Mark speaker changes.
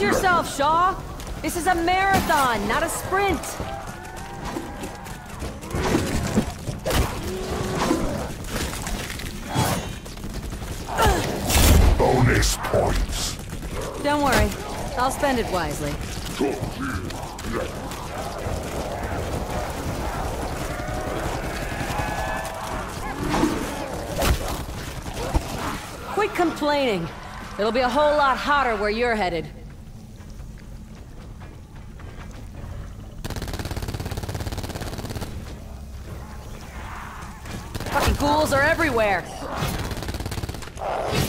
Speaker 1: yourself, Shaw! This is a marathon, not a sprint!
Speaker 2: Bonus points.
Speaker 1: Don't worry. I'll spend it wisely. Quit complaining. It'll be a whole lot hotter where you're headed. Fucking ghouls are everywhere.